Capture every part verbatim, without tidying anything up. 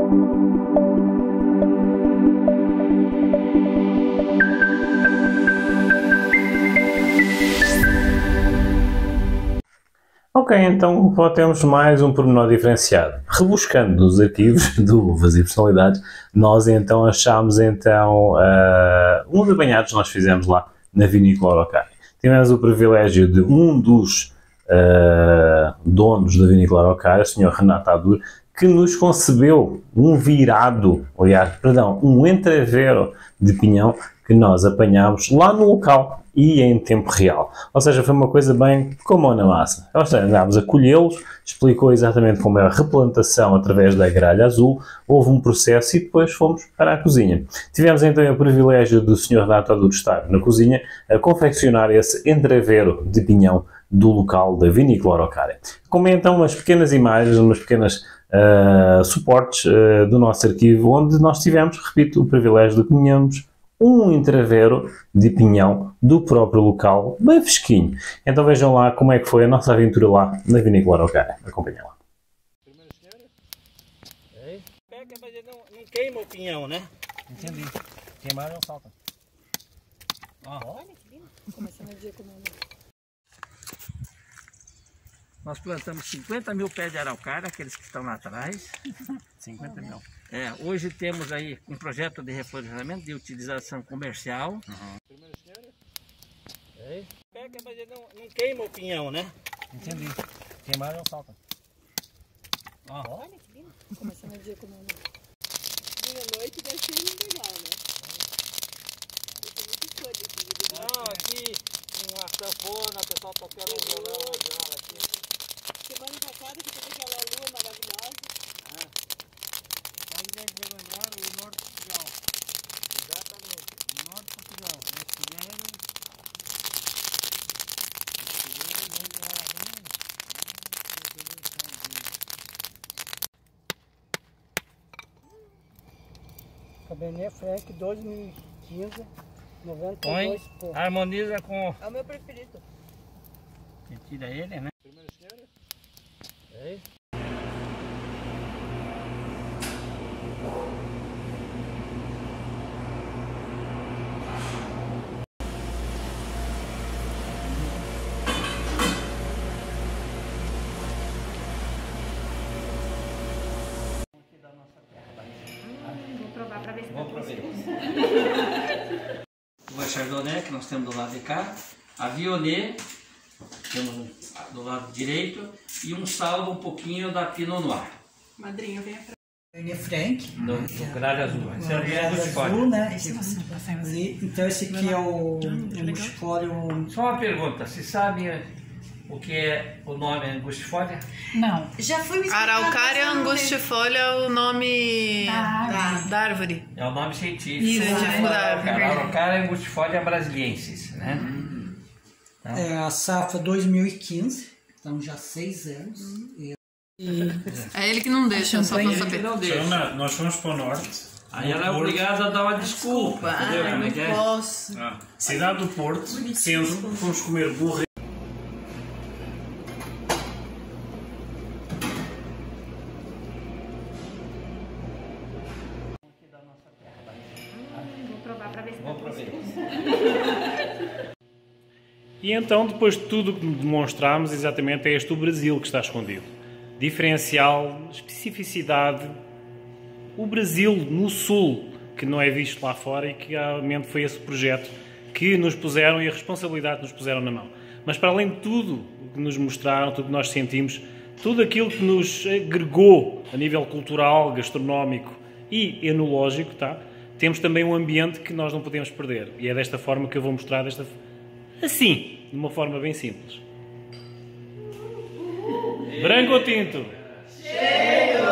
Ok, então temos mais um pormenor diferenciado. Rebuscando nos arquivos do Vazio Personalidades, nós então achámos então uh, uns apanhados que nós fizemos lá na Vinícola Araucária. Tivemos o privilégio de um dos uh, donos da Vinícola Araucária, o senhor Renato Adur, que nos concebeu um virado, aliás, perdão, um entrevero de pinhão que nós apanhámos lá no local e em tempo real. Ou seja, foi uma coisa bem com a mão na massa. Nós andámos a colhê-los, explicou exatamente como é a replantação através da gralha azul, houve um processo e depois fomos para a cozinha. Tivemos então o privilégio do senhor Renato Adur estar na cozinha a confeccionar esse entrevero de pinhão do local da Vinícola Araucária. Como é então umas pequenas imagens, umas pequenas uh, suportes uh, do nosso arquivo, onde nós tivemos, repito, o privilégio de comermos um entrevero de pinhão do próprio local, bem fresquinho. Então vejam lá como é que foi a nossa aventura lá na Vinícola Araucária. Acompanhem lá. Primeira senhora? É. Pega, mas ele não, não queima o pinhão, né? Entendi. Queimar não salta. Ó. Olha que lindo. Começando a dia comendo. Nós plantamos cinquenta mil pés de araucária, aqueles que estão lá atrás. cinquenta mil. É, hoje temos aí um projeto de reflorestamento de utilização comercial. Uhum. Primeira senhora? É. Pega, mas ele não, não queima o pinhão, né? Entendi. Queimar não salta. Ó. Olha que lindo. Começando a dia comendo. Dia à noite vai ser legal, né? Não, aqui uma sanfona, o pessoal tocando um violão aqui. Semana passada que teve aquela lua maravilhosa. Ah. Aí deve lembrar o norte de Portugal. Exatamente. O norte de Portugal. É Figueiro. Cabernet Franc dois mil e quinze, noventa e dois. Põe, harmoniza com... É o meu preferido. Você tira ele, né? Primeira senhora? É. Vamos provar. O Chardonnay que nós temos do lado de cá, a Viognier temos do lado direito e um salvo um pouquinho da Pinot Noir. Madrinha, vem pra Cabernet Franc. Do, do gralha azul. Esse é gralha azul, né? Ali, então esse aqui é o angustifólia. Só uma pergunta, se sabe o que é o nome angustifólia? Não. Já foi me explicar. Araucária angustifolia é o nome da, da árvore. É o nome científico. Científico da árvore. Araucária angustifolia brasiliensis, né? Hum. Então. É a safra dois mil e quinze, então já seis anos. Hum. E... É ele que não deixa, só pra saber. Não deixa. Então, nós fomos para o norte. Aí ela é obrigada a dar uma desculpa. Entendeu? Ah, Como é que é? Posso. Ah, cidade do Porto, centro, fomos comer burro. Vamos provar. E então, depois de tudo que demonstramos, exatamente é este o Brasil que está escondido. Diferencial, especificidade, o Brasil no Sul, que não é visto lá fora e que realmente foi esse projeto que nos puseram e a responsabilidade que nos puseram na mão. Mas para além de tudo o que nos mostraram, tudo que nós sentimos, tudo aquilo que nos agregou a nível cultural, gastronómico e enológico, tá? Temos também um ambiente que nós não podemos perder. E é desta forma que eu vou mostrar, desta, assim, de uma forma bem simples. Branco ou tinto? Cheio!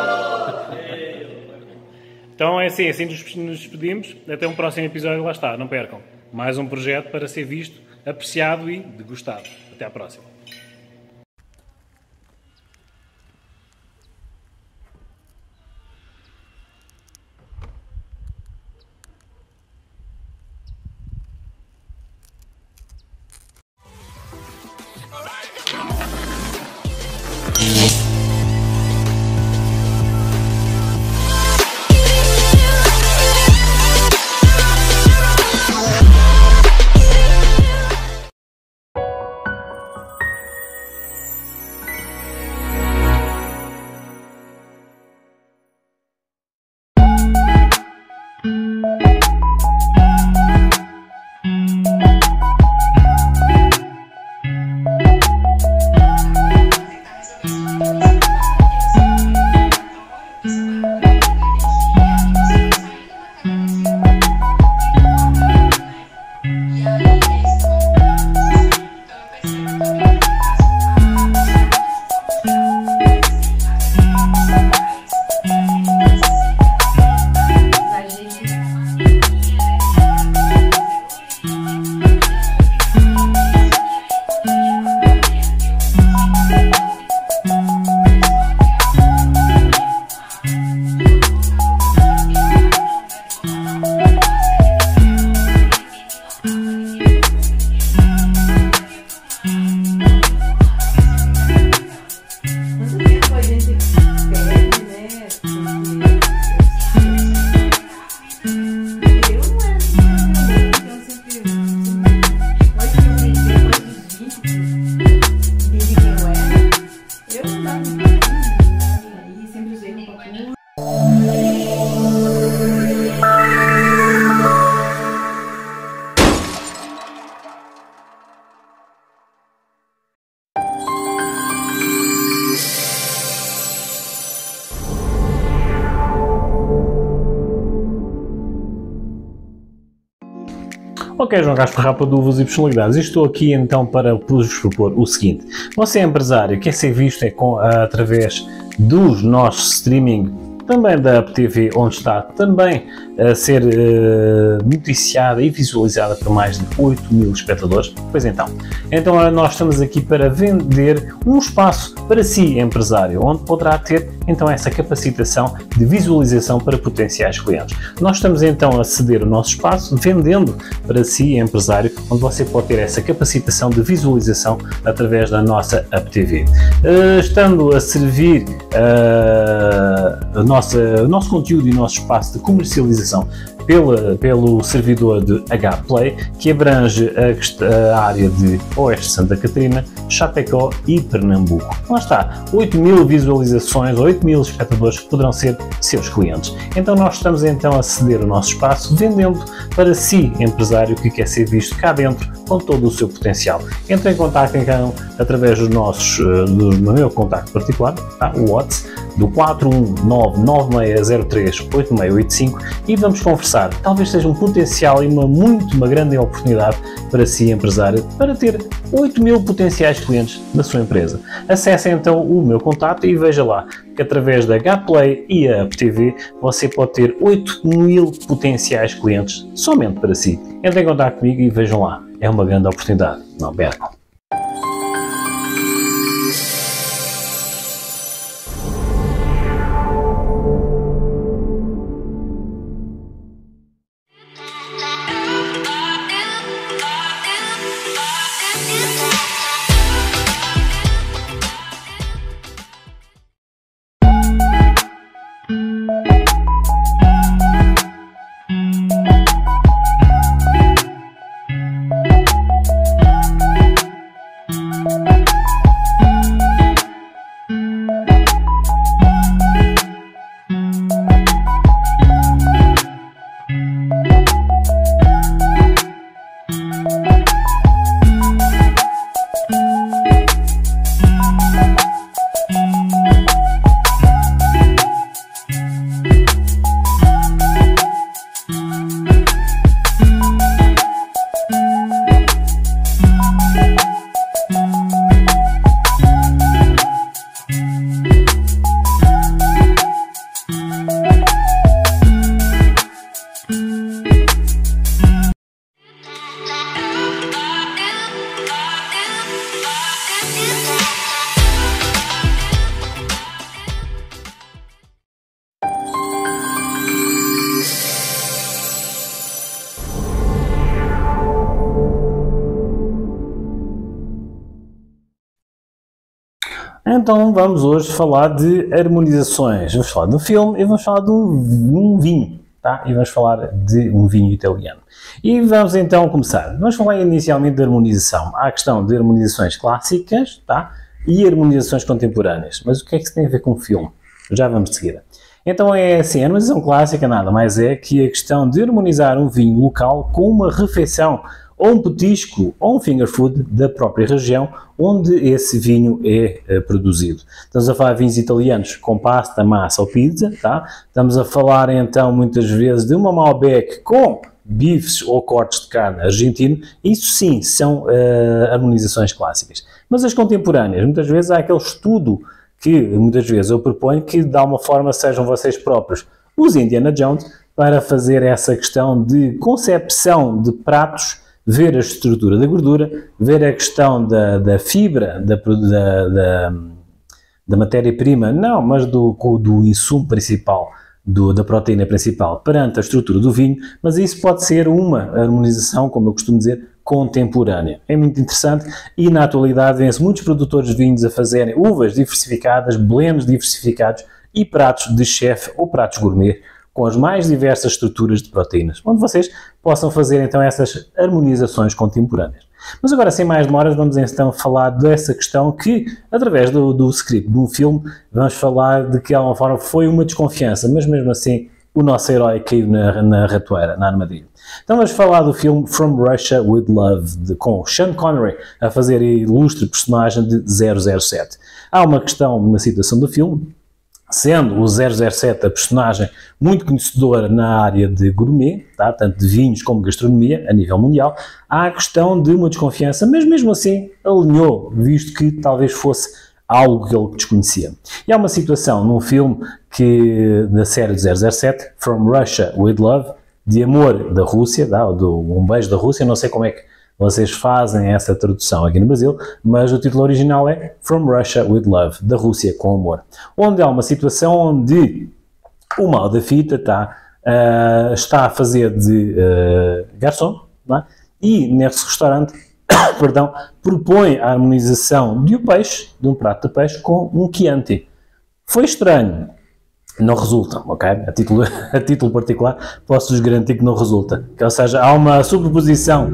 Então é assim, assim nos despedimos. Até um próximo episódio, lá está, não percam. Mais um projeto para ser visto, apreciado e degustado. Até à próxima. Ok, João Castro Rapa do Uvas e Personalidades, e estou aqui então para vos propor o seguinte. Você é empresário, quer ser visto é com, através dos nossos streaming, também da App T V, onde está também a ser uh, noticiada e visualizada por mais de oito mil espectadores. Pois então, então nós estamos aqui para vender um espaço para si, empresário, onde poderá ter então essa capacitação de visualização para potenciais clientes. Nós estamos então a ceder o nosso espaço, vendendo para si, empresário, onde você pode ter essa capacitação de visualização através da nossa App T V. Uh, estando a servir uh, a nossa, o nosso conteúdo e o nosso espaço de comercialização Pela, pelo servidor de H Play, que abrange a, a área de Oeste de Santa Catarina, Chapecó e Pernambuco. Lá está, oito mil visualizações, oito mil espectadores que poderão ser seus clientes. Então nós estamos então a ceder o nosso espaço, vendendo para si, empresário que quer ser visto cá dentro com todo o seu potencial. Entre em contato então, através dos nossos, do meu contacto particular, tá? O WhatsApp, do quatro um nove nove seis zero três oito seis oito cinco, e vamos conversar. Talvez seja um potencial e uma muito uma grande oportunidade para si, empresário, para ter oito mil potenciais clientes na sua empresa. Acesse então o meu contato e veja lá que através da H Play e a App T V você pode ter oito mil potenciais clientes somente para si. Entre em contato comigo e vejam lá. É uma grande oportunidade. Não percam. Então vamos hoje falar de harmonizações. Vamos falar de um filme e vamos falar de um, um vinho, tá? E vamos falar de um vinho italiano. E vamos então começar. Vamos falar inicialmente de harmonização. Há a questão de harmonizações clássicas, tá? E harmonizações contemporâneas. Mas o que é que isso tem a ver com o filme? Já vamos de seguida. Então é assim, a harmonização clássica nada mais é que a questão de harmonizar um vinho local com uma refeição ou um petisco ou um finger food da própria região onde esse vinho é uh, produzido. Estamos a falar de vinhos italianos com pasta, massa ou pizza, tá? Estamos a falar então muitas vezes de uma Malbec com bifes ou cortes de carne argentino. Isso sim são uh, harmonizações clássicas. Mas as contemporâneas, muitas vezes há aquele estudo que muitas vezes eu proponho que de alguma forma sejam vocês próprios os Indiana Jones para fazer essa questão de concepção de pratos, ver a estrutura da gordura, ver a questão da, da fibra, da, da, da, da matéria-prima, não, mas do, do insumo principal, do, da proteína principal, perante a estrutura do vinho, mas isso pode ser uma harmonização, como eu costumo dizer, contemporânea. É muito interessante e na atualidade vêm-se muitos produtores de vinhos a fazerem uvas diversificadas, blends diversificados e pratos de chefe ou pratos gourmet, com as mais diversas estruturas de proteínas, onde vocês possam fazer então essas harmonizações contemporâneas. Mas agora, sem mais demoras, vamos então falar dessa questão que, através do, do script de um filme, vamos falar de que, de alguma forma, foi uma desconfiança, mas mesmo assim o nosso herói caiu na, na ratoeira, na armadilha. Então vamos falar do filme From Russia with Love, de, com Sean Connery a fazer a ilustre personagem de zero zero sete. Há uma questão, uma citação do filme, sendo o zero zero sete a personagem muito conhecedora na área de gourmet, tá? Tanto de vinhos como gastronomia, a nível mundial, há a questão de uma desconfiança, mas mesmo assim alinhou, visto que talvez fosse algo que ele desconhecia. E há uma situação num filme que, da série do zero zero sete, From Russia with Love, de amor da Rússia, tá? Do Um Beijo da Rússia, não sei como é que vocês fazem essa tradução aqui no Brasil, mas o título original é From Russia with Love, da Rússia com amor, onde há uma situação onde o mal da fita tá, uh, está a fazer de uh, garçom, não é? E nesse restaurante perdão, propõe a harmonização de um peixe, de um prato de peixe, com um Chianti. Foi estranho. Não resulta, ok? A título, a título particular, posso-vos garantir que não resulta. Ou seja, há uma sobreposição.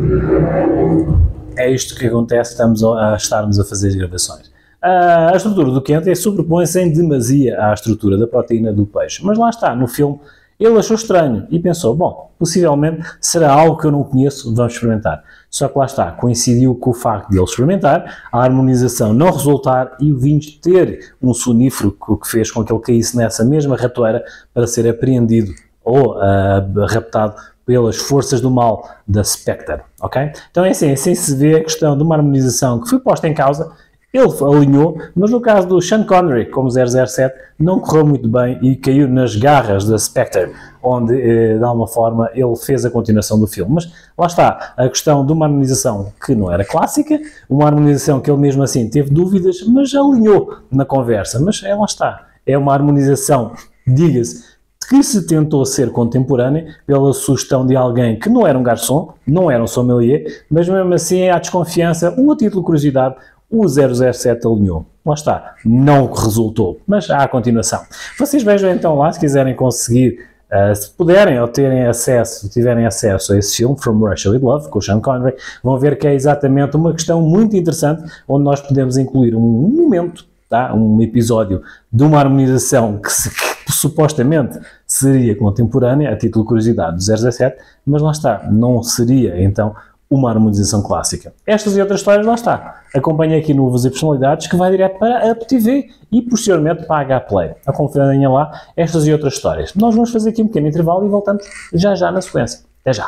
É isto que acontece, estamos a, a estarmos a fazer as gravações. A, a estrutura do Chianti sobrepõe-se em demasia à estrutura da proteína do peixe. Mas lá está, no filme, ele achou estranho e pensou, bom, possivelmente será algo que eu não conheço, vamos experimentar. Só que lá está, coincidiu com o facto de ele experimentar, a harmonização não resultar e o vinho ter um sonífero que fez com que ele caísse nessa mesma ratoeira para ser apreendido ou uh, raptado pelas forças do mal da Spectre, ok? Então é assim, assim se vê a questão de uma harmonização que foi posta em causa. Ele alinhou, mas no caso do Sean Connery, como zero zero sete, não correu muito bem e caiu nas garras da Spectre, onde, eh, de alguma forma, ele fez a continuação do filme. Mas lá está, a questão de uma harmonização que não era clássica, uma harmonização que ele mesmo assim teve dúvidas, mas alinhou na conversa. Mas é, lá está, é uma harmonização, diga-se, que se tentou ser contemporânea pela sugestão de alguém que não era um garçom, não era um sommelier, mas mesmo assim há desconfiança, ou a título de curiosidade, o zero zero sete alinhou. Lá está. Não resultou. Mas há a continuação. Vocês vejam então lá, se quiserem conseguir, uh, se puderem ou terem acesso, se tiverem acesso a esse filme, From Russia with Love, com o Sean Connery, vão ver que é exatamente uma questão muito interessante, onde nós podemos incluir um momento, tá? Um episódio de uma harmonização que, se, que supostamente seria contemporânea, a título de curiosidade, do zero zero sete, mas lá está. Não seria, então, uma harmonização clássica. Estas e outras histórias, lá está. Acompanhe aqui no Vozes e Personalidades, que vai direto para a Apple T V e posteriormente para a H Play. Acompanhem lá estas e outras histórias. Nós vamos fazer aqui um pequeno intervalo e voltamos já já na sequência. Até já!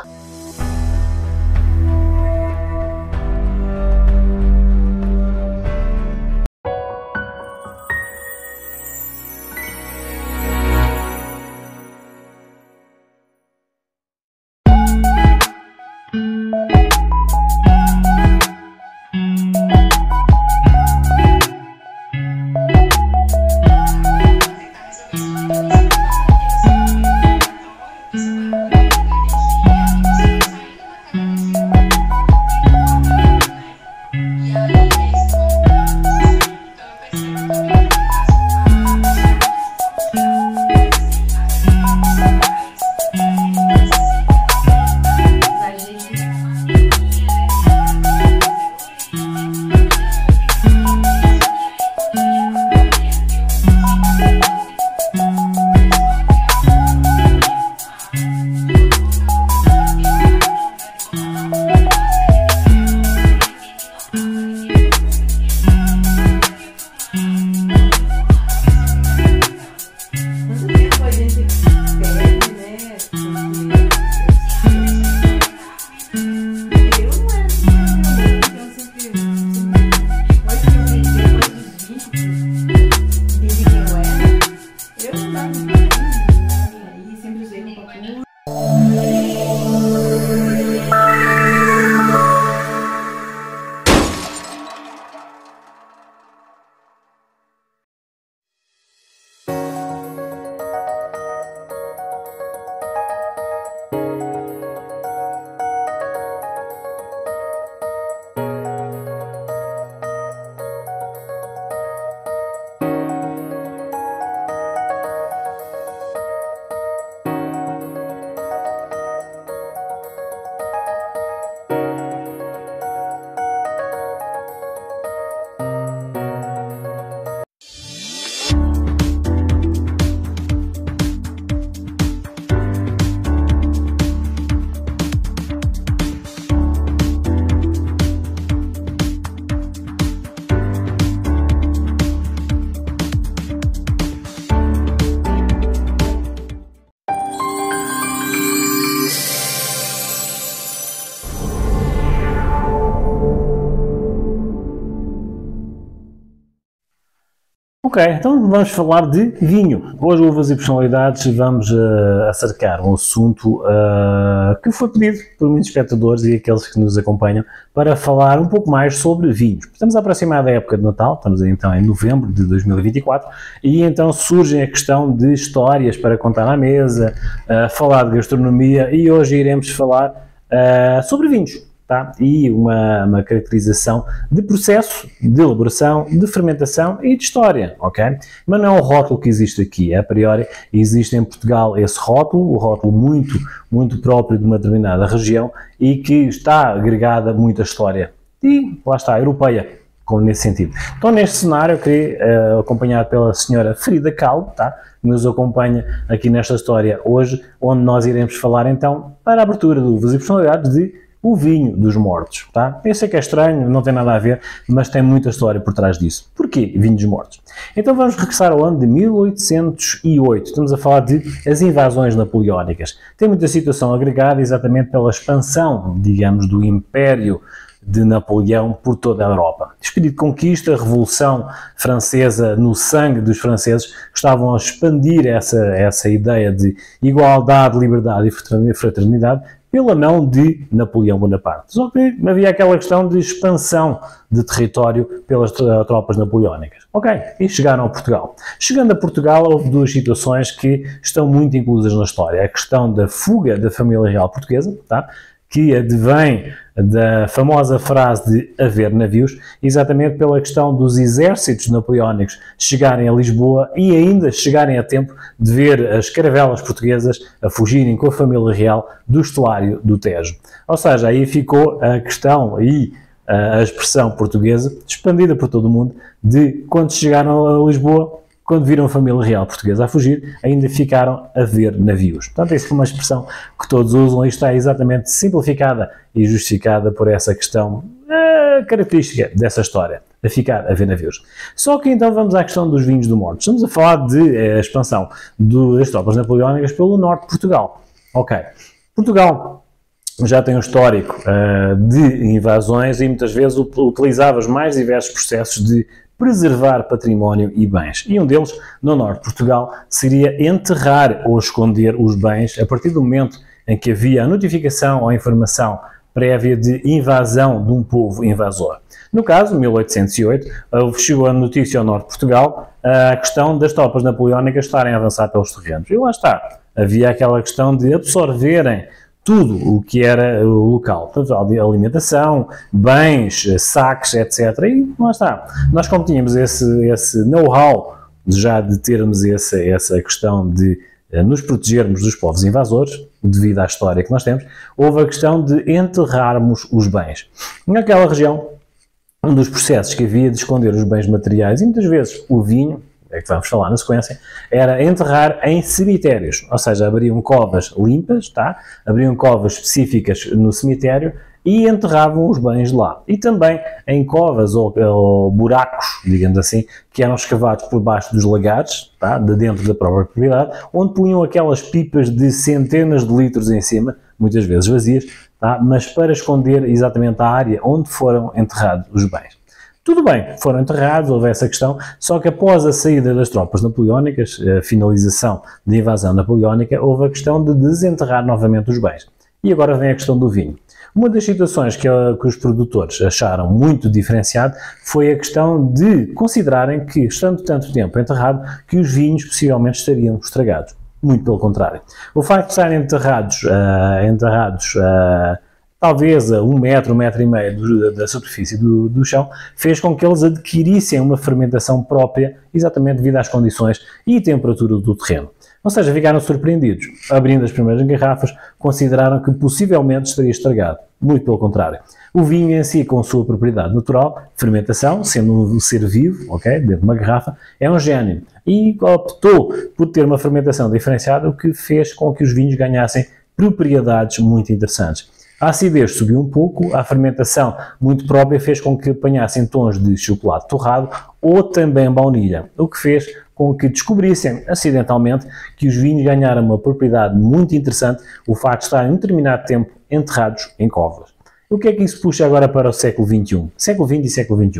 Ok, então vamos falar de vinho. Hoje, Uvas e Personalidades, vamos uh, acercar um assunto uh, que foi pedido por muitos espectadores e aqueles que nos acompanham para falar um pouco mais sobre vinhos. Estamos a aproximar da época de Natal, estamos então em novembro de dois mil e vinte e quatro, e então surge a questão de histórias para contar à mesa, uh, falar de gastronomia, e hoje iremos falar uh, sobre vinhos. Tá? E uma, uma caracterização de processo, de elaboração, de fermentação e de história, ok? Mas não é o rótulo que existe aqui, a priori existe em Portugal esse rótulo, o rótulo muito, muito próprio de uma determinada região e que está agregada muita história e, lá está, europeia, como nesse sentido. Então, neste cenário, eu queria, uh, acompanhado pela senhora Frida Kahlo, tá? Que nos acompanha aqui nesta história hoje, onde nós iremos falar então, para a abertura de Uvas e Personalidades, de o vinho dos mortos, tá? Eu sei que é estranho, não tem nada a ver, mas tem muita história por trás disso. Porquê vinho dos mortos? Então vamos regressar ao ano de mil oitocentos e oito. Estamos a falar de as invasões napoleónicas. Tem muita situação agregada exatamente pela expansão, digamos, do Império de Napoleão por toda a Europa. Espírito de conquista, a Revolução Francesa no sangue dos franceses, estavam a expandir essa, essa ideia de igualdade, liberdade e fraternidade pela mão de Napoleão Bonaparte. Só que havia aquela questão de expansão de território pelas tropas napoleónicas. Ok, e chegaram a Portugal. Chegando a Portugal, houve duas situações que estão muito inclusas na história. A questão da fuga da família real portuguesa, tá? Que advém da famosa frase de haver navios, exatamente pela questão dos exércitos napoleónicos chegarem a Lisboa e ainda chegarem a tempo de ver as caravelas portuguesas a fugirem com a família real do estuário do Tejo. Ou seja, aí ficou a questão e a expressão portuguesa, expandida por todo o mundo, de quando chegaram a Lisboa, quando viram a família real portuguesa a fugir, ainda ficaram a ver navios. Portanto, isso é uma expressão que todos usam e está exatamente simplificada e justificada por essa questão uh, característica dessa história, a ficar a ver navios. Só que então vamos à questão dos vinhos do morto. Estamos a falar de uh, expansão do, das tropas napoleónicas pelo norte de Portugal. Ok. Portugal já tem um histórico uh, de invasões e muitas vezes utilizava os mais diversos processos de preservar património e bens. E um deles, no norte de Portugal, seria enterrar ou esconder os bens a partir do momento em que havia a notificação ou a informação prévia de invasão de um povo invasor. No caso, mil oitocentos e oito, chegou a notícia ao norte de Portugal a questão das tropas napoleónicas estarem a avançar pelos terrenos. E lá está, havia aquela questão de absorverem tudo o que era o local, portanto, alimentação, bens, saques, etcétera. E lá está. Nós, como tínhamos esse, esse know-how já de termos essa, essa questão de uh, nos protegermos dos povos invasores, devido à história que nós temos, houve a questão de enterrarmos os bens. Naquela região, um dos processos que havia de esconder os bens materiais, e muitas vezes o vinho, é que vamos falar na sequência, era enterrar em cemitérios, ou seja, abriam covas limpas, tá? Abriam covas específicas no cemitério e enterravam os bens lá. E também em covas ou, ou buracos, digamos assim, que eram escavados por baixo dos lagares, tá? De dentro da própria propriedade, onde punham aquelas pipas de centenas de litros em cima, muitas vezes vazias, tá? Mas para esconder exatamente a área onde foram enterrados os bens. Tudo bem, foram enterrados, houve essa questão, só que após a saída das tropas napoleónicas, a finalização da invasão napoleónica, houve a questão de desenterrar novamente os bens. E agora vem a questão do vinho. Uma das situações que, que os produtores acharam muito diferenciado foi a questão de considerarem que, estando tanto tempo enterrado, que os vinhos possivelmente estariam estragados. Muito pelo contrário. O facto de estarem enterrados, uh, enterrados uh, talvez a um metro, um metro e meio do, da superfície do, do chão, fez com que eles adquirissem uma fermentação própria, exatamente devido às condições e temperatura do terreno. Ou seja, ficaram surpreendidos. Abrindo as primeiras garrafas, consideraram que possivelmente estaria estragado. Muito pelo contrário. O vinho em si, com a sua propriedade natural, fermentação, sendo um ser vivo, ok, dentro de uma garrafa, é um gênio. E optou por ter uma fermentação diferenciada, o que fez com que os vinhos ganhassem propriedades muito interessantes. A acidez subiu um pouco, a fermentação muito própria fez com que apanhassem tons de chocolate torrado ou também baunilha, o que fez com que descobrissem acidentalmente que os vinhos ganharam uma propriedade muito interessante, o facto de estarem um determinado tempo enterrados em covas. O que é que isso puxa agora para o século vinte e um? Século vinte e século vinte e um.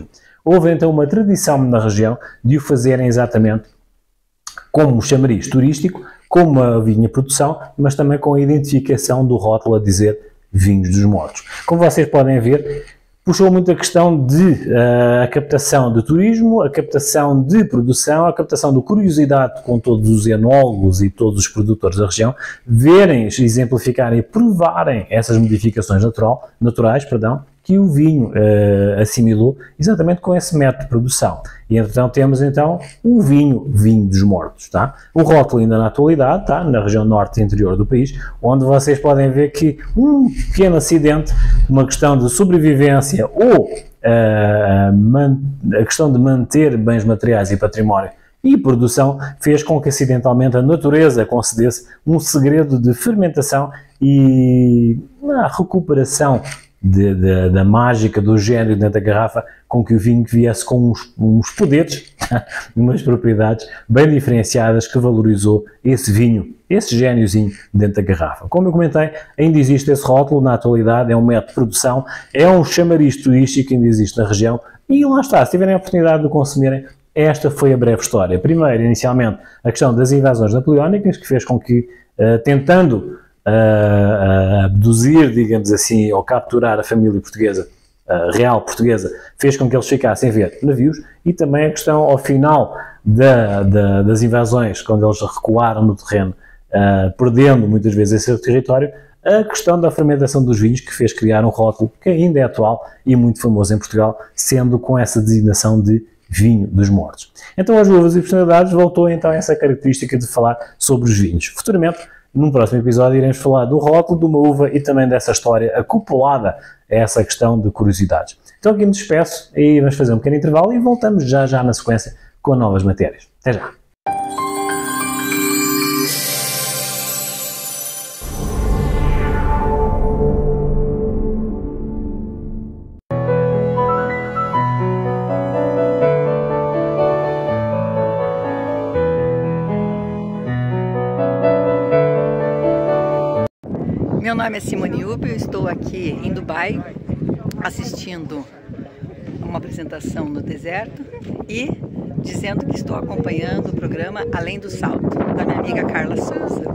houve então uma tradição na região de o fazerem exatamente como um chamariz turístico, com uma vinha produção, mas também com a identificação do rótulo a dizer Vinhos dos Mortos. Como vocês podem ver, puxou muito a questão de uh, a captação de turismo, a captação de produção, a captação de curiosidade com todos os enólogos e todos os produtores da região, verem, exemplificarem e provarem essas modificações natural, naturais, perdão, que o vinho uh, assimilou exatamente com esse método de produção. E então temos então o vinho, vinho dos mortos, tá? O rótulo ainda na atualidade, tá? Na região norte e interior do país, onde vocês podem ver que um pequeno acidente, uma questão de sobrevivência ou uh, man, a questão de manter bens materiais e património e produção, fez com que acidentalmente a natureza concedesse um segredo de fermentação e a recuperação De, de, da mágica, do gênio dentro da garrafa, com que o vinho viesse com uns, uns poderes, umas propriedades bem diferenciadas que valorizou esse vinho, esse gêniozinho dentro da garrafa. Como eu comentei, ainda existe esse rótulo na atualidade, é um método de produção, é um chamariz turístico que ainda existe na região e lá está, se tiverem a oportunidade de o consumirem, esta foi a breve história. Primeiro, inicialmente, a questão das invasões napoleónicas, que fez com que, uh, tentando Uh, abduzir, digamos assim, ou capturar a família portuguesa, uh, real portuguesa, fez com que eles ficassem a ver navios, e também a questão ao final da, da, das invasões, quando eles recuaram no terreno, uh, perdendo muitas vezes esse seu território, a questão da fermentação dos vinhos, que fez criar um rótulo que ainda é atual e muito famoso em Portugal, sendo com essa designação de vinho dos mortos. Então, as uvas e personalidades voltou então a essa característica de falar sobre os vinhos. Futuramente, num próximo episódio, iremos falar do rótulo de uma uva e também dessa história acoplada a essa questão de curiosidades. Então aqui me despeço e vamos fazer um pequeno intervalo e voltamos já já na sequência com novas matérias. Até já! Meu nome é Simone Ubi, eu estou aqui em Dubai assistindo uma apresentação no deserto e dizendo que estou acompanhando o programa Além do Salto, da minha amiga Carla Souza.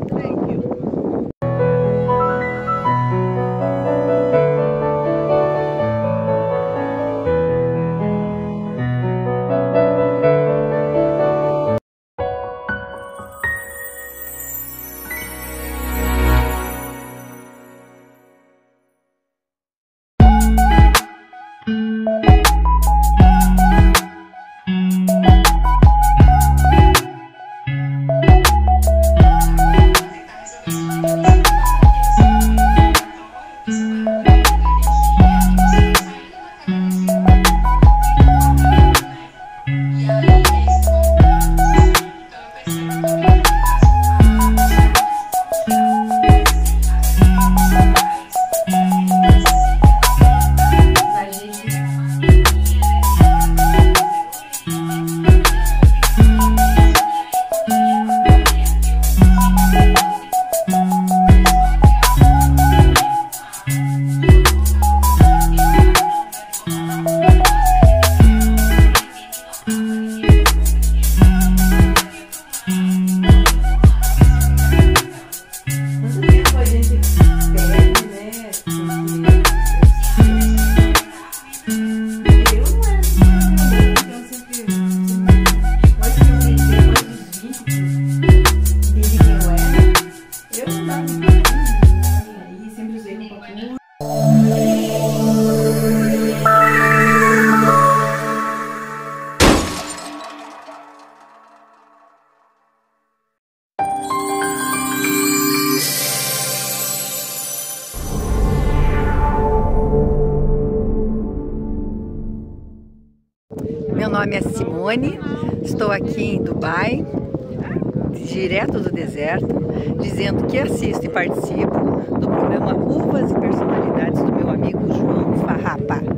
Meu nome é Simone, estou aqui em Dubai, direto do deserto, dizendo que assisto e participo do programa Uvas e Personalidades do meu amigo João Farrapa.